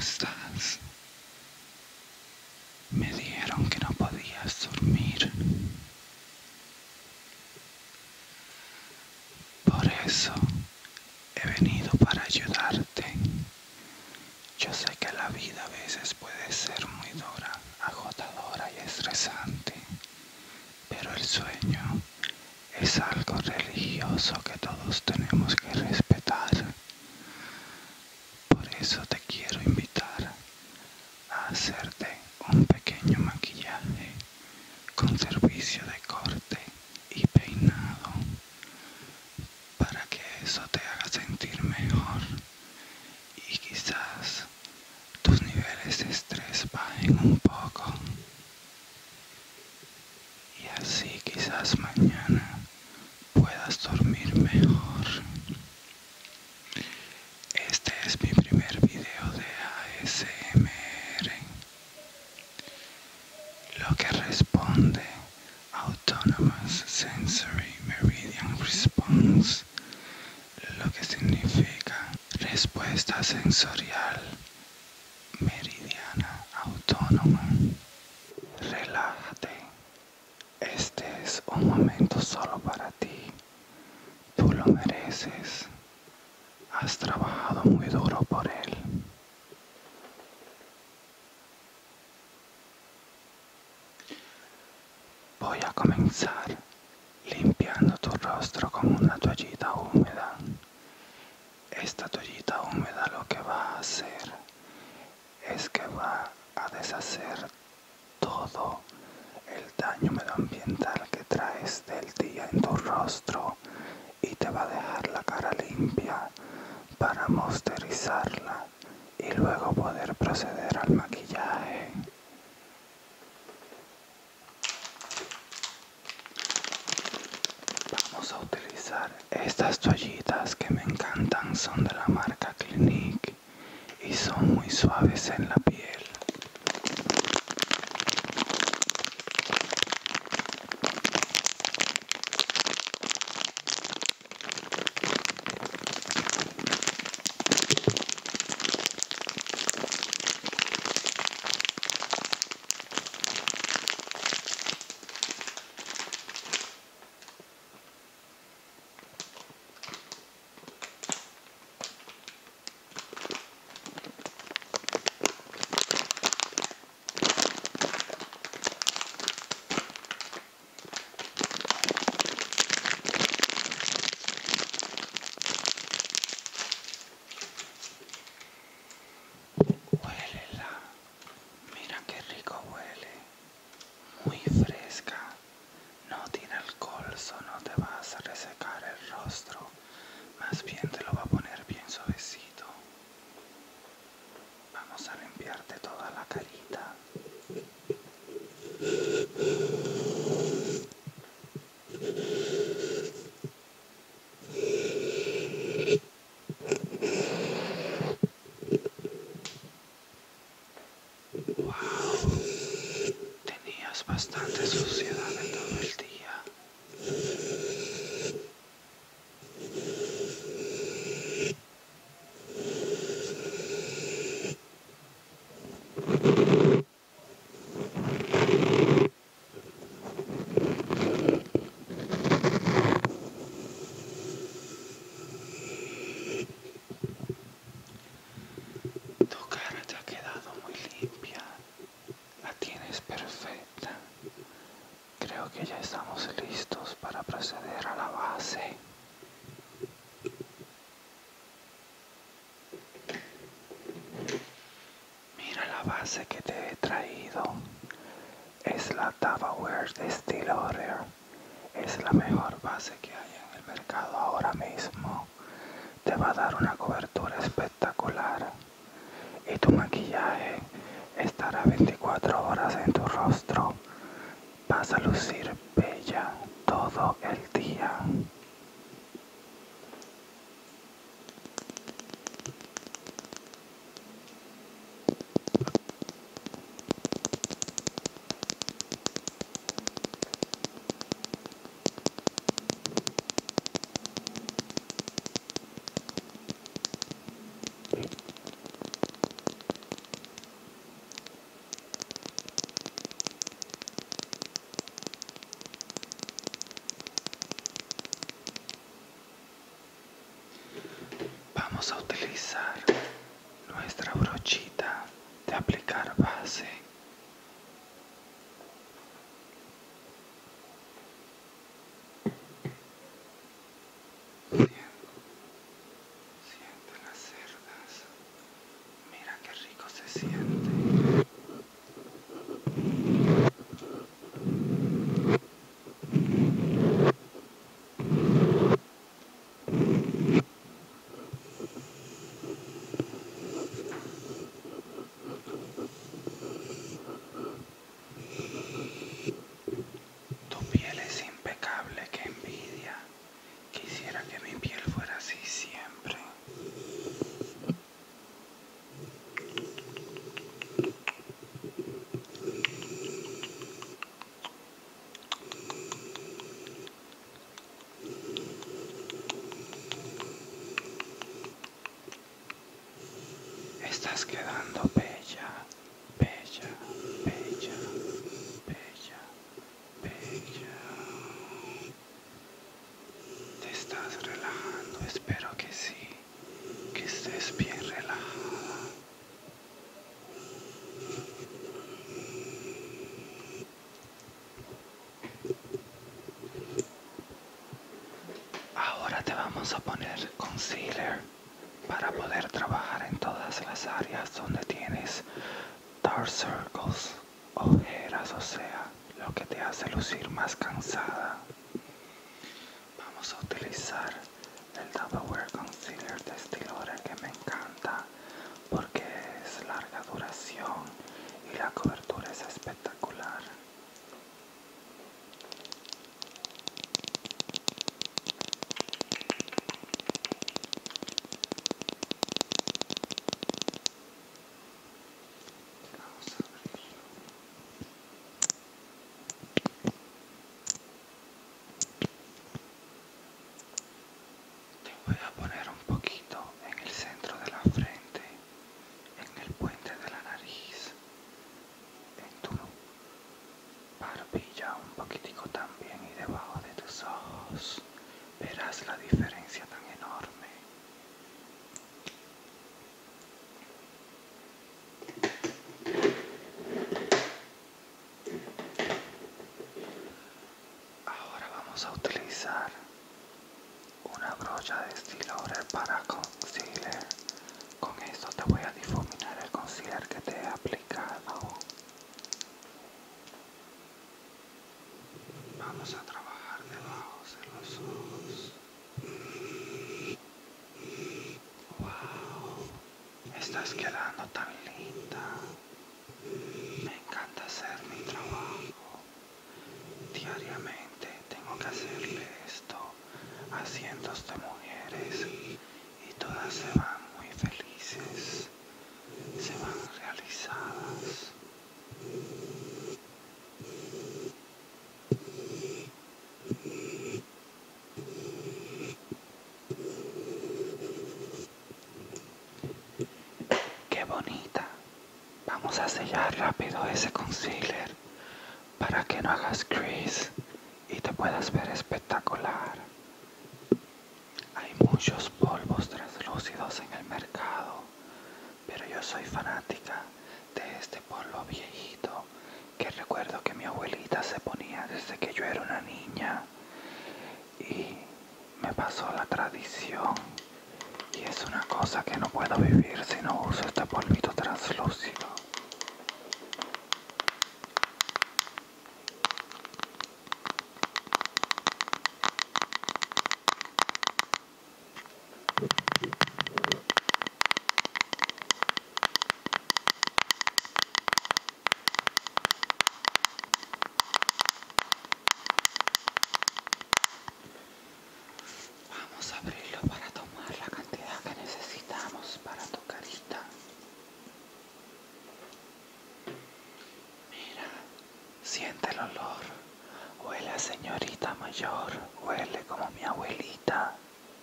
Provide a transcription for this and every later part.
estás? Me dijeron que no podías dormir. Por eso he venido para ayudarte. Yo sé que la vida a veces puede ser muy dura, agotadora y estresante, pero el sueño es algo religioso que todos tenemos que respetar. Por eso te quiero invitar a hacerte un pequeño maquillaje con servicio de corte y peinado para que eso te haga sentir mejor y quizás tus niveles de estrés bajen un poco y así quizás mañana puedas dormir mejor. Este es mi primer video de ASMR, lo que responde Autonomous Sensory Meridian Response, lo que significa respuesta sensorial meridiana autónoma. Relájate, este es un momento solo para ti, tú lo mereces, has trabajado muy duro por él. Voy a comenzar limpiando tu rostro con una toallita húmeda. Esta toallita húmeda lo que va a hacer es que va a deshacer todo el daño medioambiental que traes del día en tu rostro y te va a dejar la cara limpia para moisturizarla y luego poder proceder al maquillaje. Vamos a utilizar estas toallitas que me encantan, son de la marca Clinique y son muy suaves en la piel. Huélela, mira qué rico huele, muy fresca, no tiene alcohol, so no te vas a resecar el rostro, más bien te lo va a poner bien suavecito. Vamos a limpiarte toda la carita. Wow, tenías bastante suciedad en todo el día. Tu cara te ha quedado muy limpia, la tienes perfecta. Creo que ya estamos listos para proceder a la base. Mira la base que te he traído. Es la Davaware de Steel Otter. Es la mejor base que hay en el mercado ahora mismo. Te va a dar una cobertura espectacular. Y tu maquillaje estará 24 horas en tu rostro. Vas a lucir bella todo el día. vamos a utilizar nuestra brochita de aplicar base. Siente las cerdas. Mira qué rico se siente. Tu piel es impecable, qué envidia. Quisiera que mi piel fuera así siempre. Estás quedando bella, bella, bella, bella, bella. Te estás relajando, espero que sí, que estés bien relajada. Ahora te vamos a poner concealer para poder trabajar en todas las áreas donde tienes dark circles, ojeras, o sea, lo que te hace lucir más cansada. Vamos a utilizar el Double Wear Concealer de Stilore, que me encanta porque es larga duración y la cobertura es espectacular. Vamos a abrirlo. Te voy a poner un poquito en el centro de la frente, en el puente de la nariz, en tu barbilla un poquitico también y debajo de tus ojos. Verás la diferencia tan enorme. Ahora vamos a utilizar una brocha de Stilore para concealer. Con esto te voy a difuminar el concealer que te he aplicado. Vamos a trabajar debajo de los ojos. Wow, estás quedando tan linda. Me encanta hacer mi trabajo. Diariamente tengo que hacerle esto a cientos de mujeres y todas se van muy felices, se van realizadas. ¡Qué bonita! Vamos a sellar rápido ese concealer para que no hagas crease y te puedas ver espectacular. Hay muchos polvos translúcidos en el mercado, pero yo soy fanática de este polvo viejito que recuerdo que mi abuelita se ponía desde que yo era una niña y me pasó la tradición y es una cosa que no puedo vivir si no uso este polvito translúcido. Vamos a abrirlo para tomar la cantidad que necesitamos para tu carita. Mira, siente el olor. Huele a señorita mayor, huele como mi abuelita.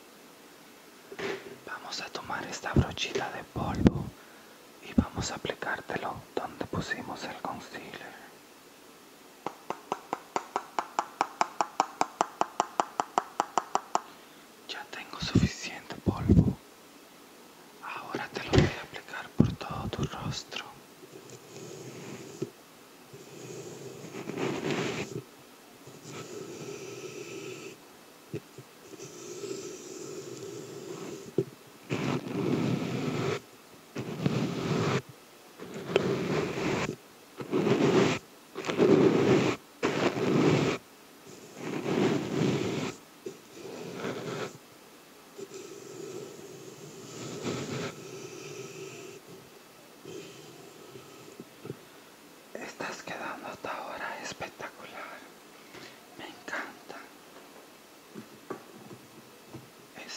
Vamos a tomar esta brochita de polvo y vamos a aplicártelo donde pusimos el concealer. Ya tengo suficiente polvo.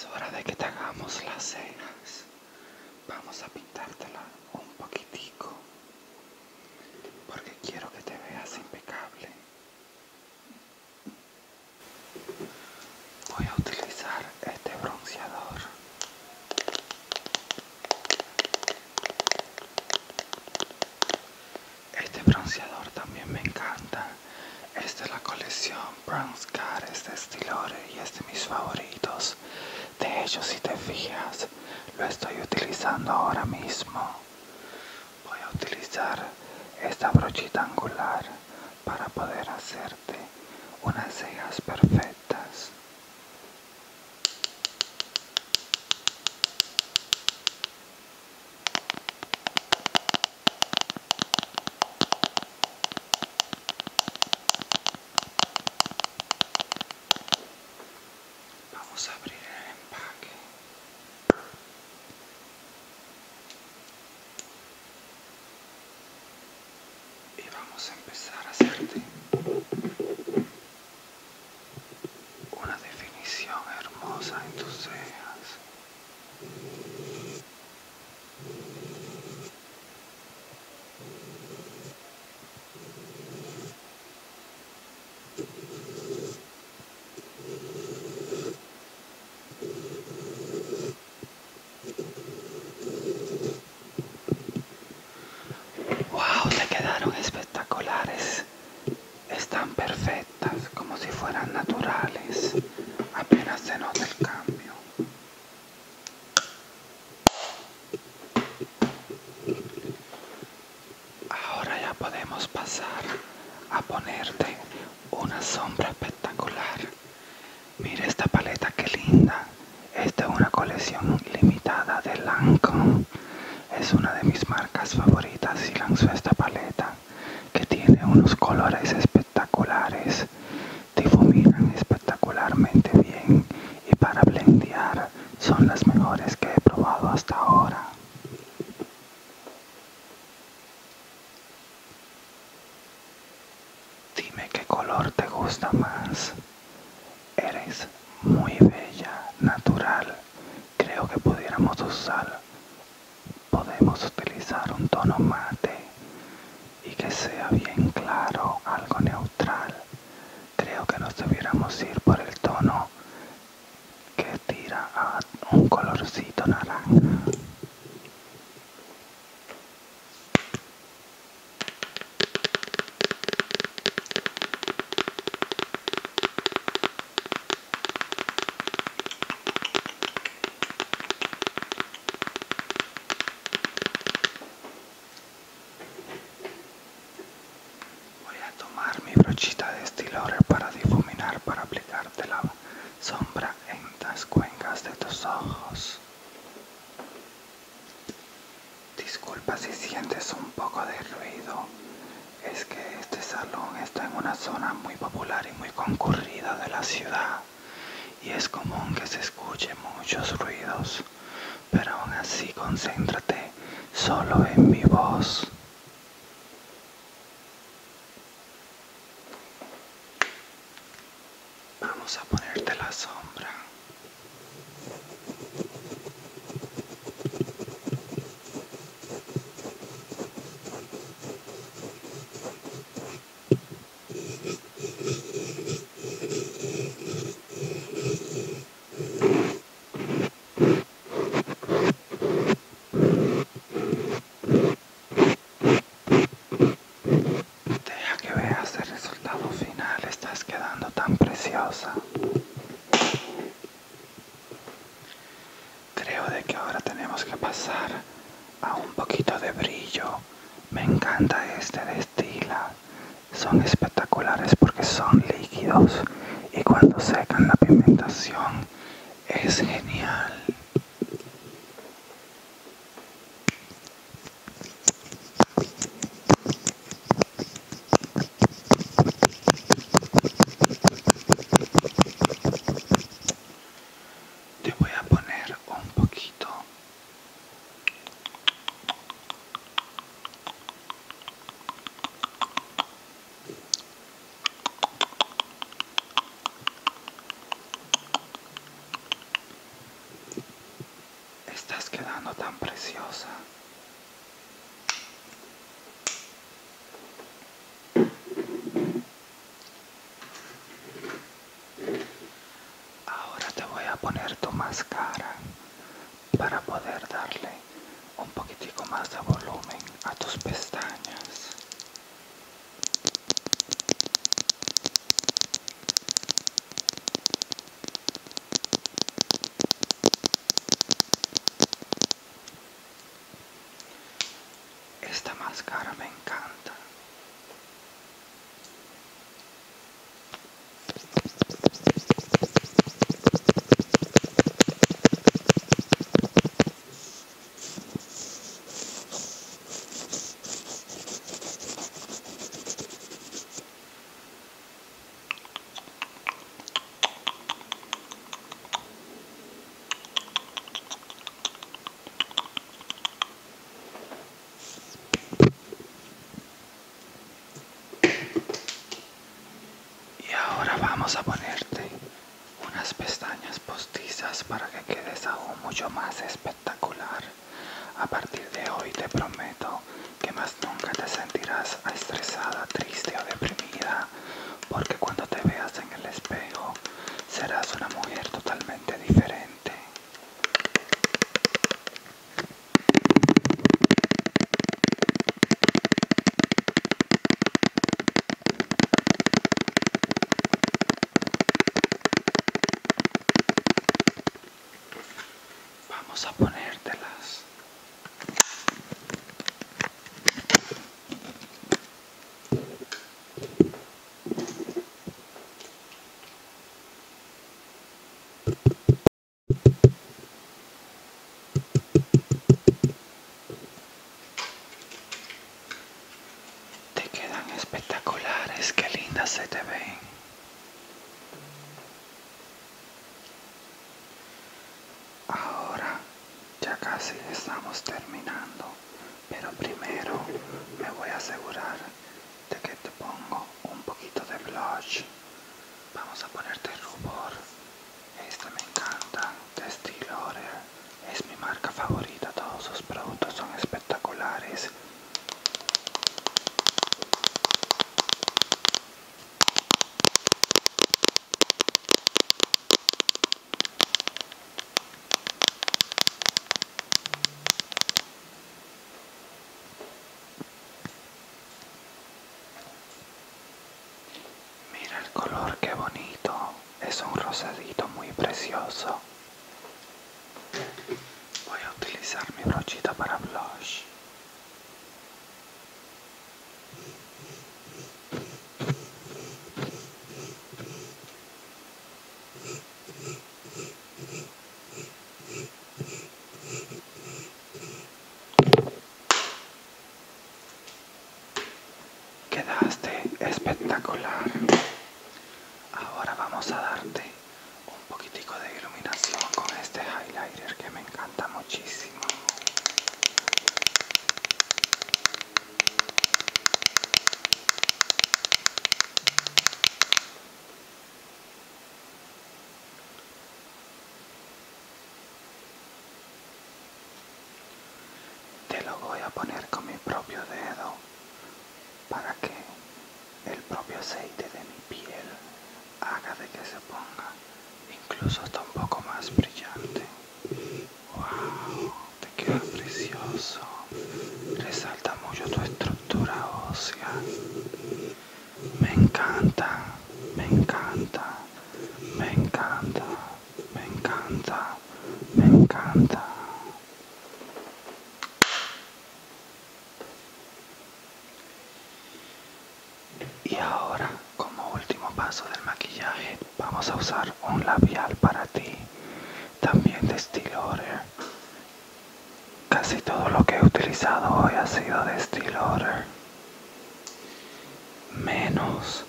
Es hora de que te hagamos las cejas. Vamos a pintártela un poquitico, porque quiero que te veas impecable. Voy a utilizar este bronceador. Este bronceador también me encanta. Es de la colección Bronze Goddess de Stilore y es de mis favoritos. De hecho, si te fijas, lo estoy utilizando ahora mismo. Voy a utilizar esta brochita angular para poder hacerte unas cejas perfectas. Vamos a abrir el empaque. Y vamos a empezar a hacerte una definición hermosa en tus cejas. ¡Wow! Te quedaron espectaculares. Están perfectas, como si fueran naturales. Apenas se nota el cambio. Ahora ya podemos pasar a ponerte una sombra espectacular. Mira esta paleta, qué linda. Esta es una colección limitada de Lancome. Es una de mis marcas favoritas y lanzó esta paleta que tiene unos colores espectaculares. Difuminan espectacularmente bien y para blendear son las mejores que he probado hasta ahora. Dime qué color te gusta más. Eres muy bella, natural. Creo que podemos utilizar un tono mate y que sea bien claro, algo neutral. Creo que nos debiéramos ir por el tono que tira a un colorcito naranja. Voy a tomar mi brochita de Stilore para difuminar, para aplicarte la sombra en las cuencas de tus ojos. Disculpa si sientes un poco de ruido. Es que este salón está en una zona muy popular y muy concurrida de la ciudad. Y es común que se escuchen muchos ruidos. Pero aún así concéntrate solo en mi voz. Vamos a ponerte la sombra. Deja que veas el resultado final. Estás quedando tan preciosa. Creo de que ahora tenemos que pasar a un poquito de brillo. Me encanta este de Stila. Son espectaculares porque son líquidos y cuando secan la pigmentación es genial. Te voy a poner un poquito. quedando tan preciosa. Ahora te voy a poner tu máscara para poder darle un poquitico más de volumen a tus pestañas. Esta máscara me encanta. Y ahora vamos a ponerte unas pestañas postizas para que quedes aún mucho más espectacular. A partir de hoy te prometo que más nunca te sentirás estresada, triste o deprimida, porque cuando te veas en el espejo serás una mujer totalmente diferente. Vamos a ponértelas. Te quedan espectaculares, qué lindas se te ven. Ahora ya casi estamos terminando, pero primero me voy a asegurar de que te pongo un poquito de blush. Vamos a ponerte rubor. Este me encanta, de Estée Lauder. Es mi marca favorita, todos sus productos son espectaculares. Mira el color, qué bonito. Es un rosadito muy precioso. Voy a utilizar mi brochita para blush. Quedaste espectacular. Ahora vamos a darte un poquitico de iluminación con este highlighter que me encanta muchísimo. Te lo voy a poner con mi propio dedo para que el propio aceite de mi piel haga de que se ponga incluso hasta un poco más brillante. ¡Wow! Te queda precioso. Resalta mucho tu estructura ósea. Me encanta, me encanta, me encanta, me encanta, me encanta. Y ahora, como último paso del maquillaje, vamos a usar un labial para ti, también de Estée Lauder. Casi todo lo que he utilizado hoy ha sido de Estée Lauder, menos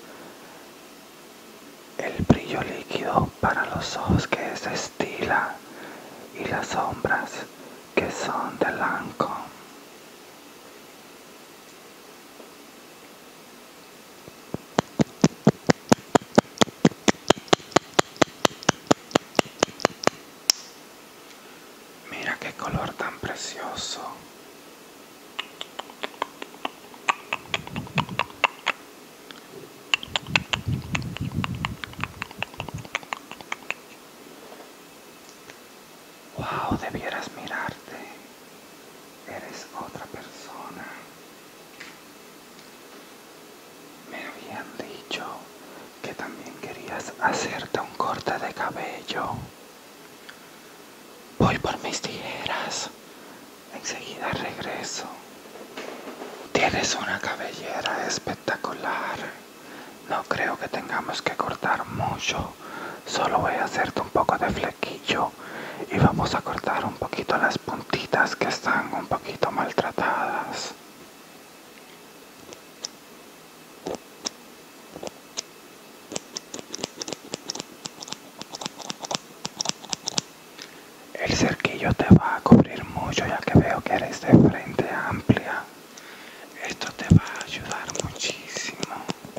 el brillo líquido para los ojos que es de Stila y las sombras que son de Lancome. Mira qué color tan precioso. Wow, debieras mirarte. Eres otra persona. Me habían dicho que también querías hacerte un corte de cabello. Voy por mis tijeras. Enseguida regreso. Tienes una cabellera espectacular. No creo que tengamos que cortar mucho. Solo voy a hacerte un poco de flequillo y vamos a cortar un poquito las puntitas que están un poquito maltratadas. El cerquillo te va a cubrir mucho ya que veo que eres de frente amplia. Esto te va a ayudar muchísimo.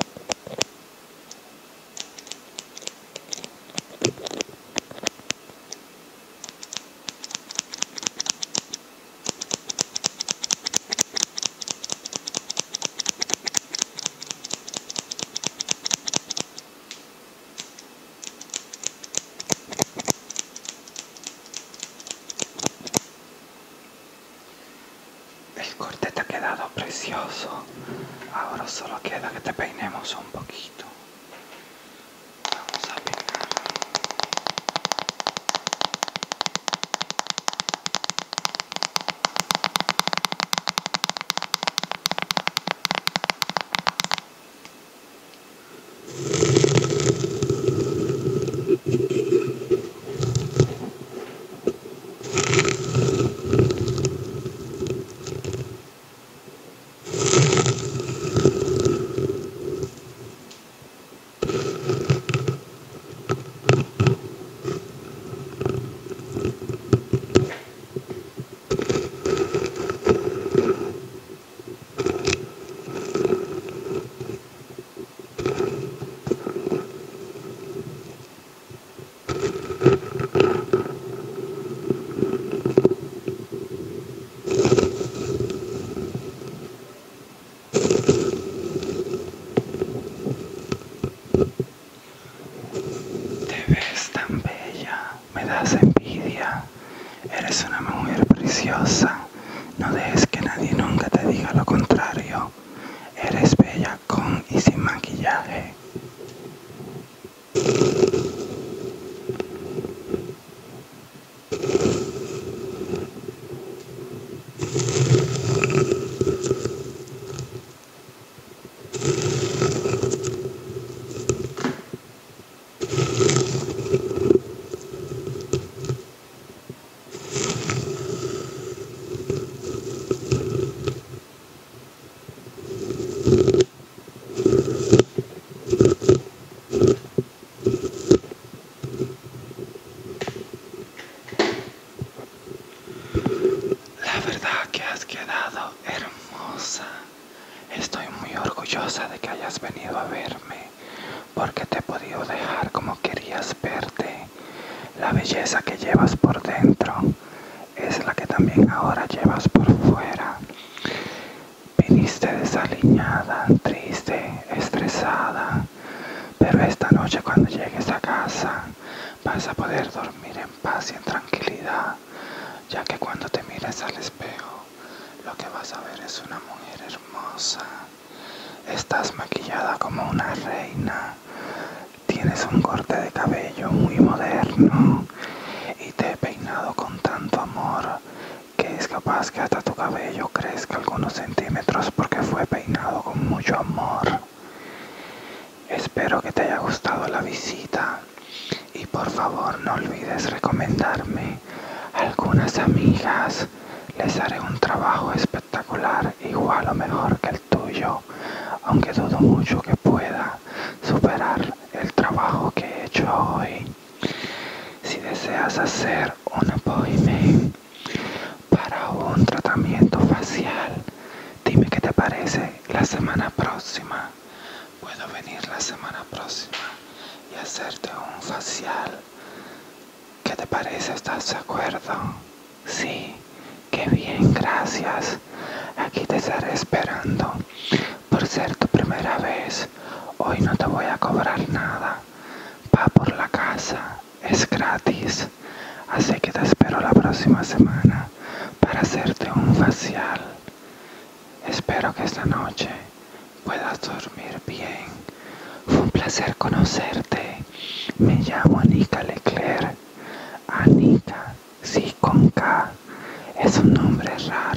El corte te ha quedado precioso. Ahora solo queda que te peinemos un poquito. Vamos a peinar. Te ves tan bella, me das envidia. Eres una mujer preciosa. No dejes que nadie nunca te diga lo contrario. Eres bella con y sin maquillaje. La verdad que has quedado hermosa. Estoy muy orgullosa de que hayas venido a verme, porque te he podido dejar como querías verte. La belleza que llevas por dentro es la que también ahora llevas por fuera. Viniste desaliñada, triste, estresada, pero esta noche cuando llegues a casa vas a poder dormir en paz y en tranquilidad, ya que cuando te mires al espejo lo que vas a ver es una mujer hermosa. Estás maquillada como una reina, tienes un corte de cabello muy moderno y te he peinado con tanto amor que es capaz que hasta tu cabello crezca algunos centímetros porque fue peinado con mucho amor. Espero que te haya gustado la visita y por favor no olvides recomendarme a algunas amigas. Les haré un trabajo espectacular, igual o mejor que el tuyo, aunque dudo mucho que pueda superar el trabajo que he hecho hoy. Si deseas hacer un appointment para un tratamiento facial, dime qué te parece la semana próxima. Puedo venir la semana próxima y hacerte un facial. ¿Qué te parece? ¿Estás de acuerdo? Sí, qué bien. Bien, gracias. Aquí te estaré esperando. Por ser tu primera vez, hoy no te voy a cobrar nada. Va por la casa, es gratis. Así que te espero la próxima semana para hacerte un facial. Espero que esta noche puedas dormir bien. Fue un placer conocerte. Me llamo Anika Leclerc. Anika, sí, con K. Es un nombre raro.